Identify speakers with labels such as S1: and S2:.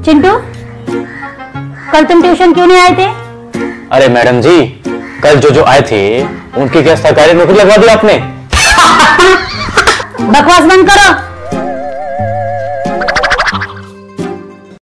S1: चिंटू, कल तुम ट्यूशन क्यों नहीं आए थे?
S2: अरे मैडम जी, कल जो आए थे उनकी क्या सरकारी नौकरी लगवा दी आपने?
S1: बकवास बंद करो।